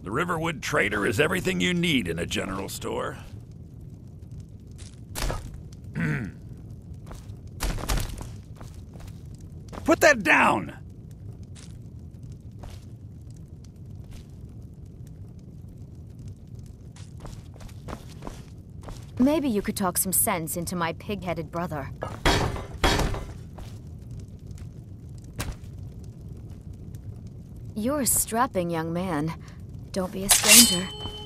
The Riverwood Trader is everything you need in a general store. Put that down! Maybe you could talk some sense into my pig-headed brother. You're a strapping young man. Don't be a stranger.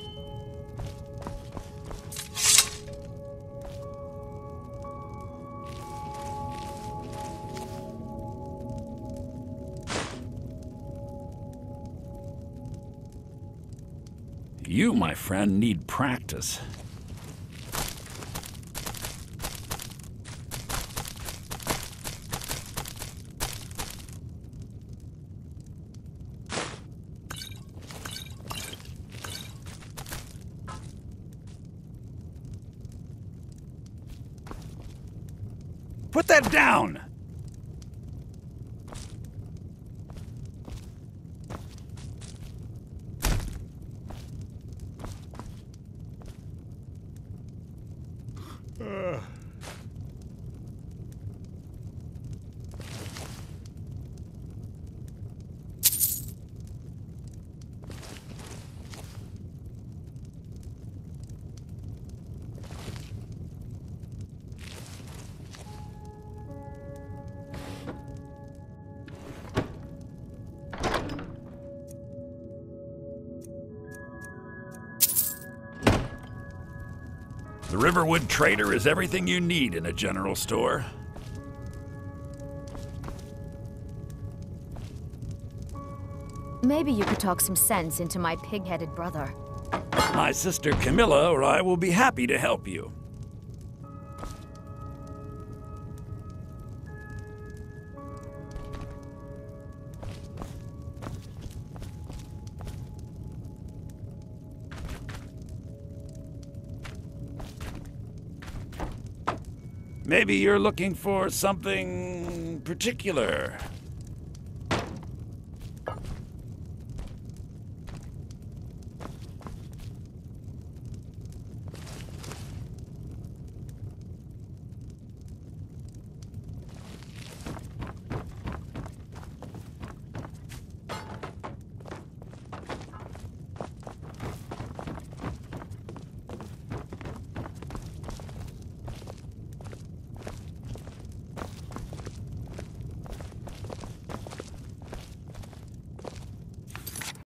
You, my friend, need practice. Put that down! The Riverwood Trader is everything you need in a general store. Maybe you could talk some sense into my pig-headed brother. My sister Camilla or I will be happy to help you. Maybe you're looking for something particular.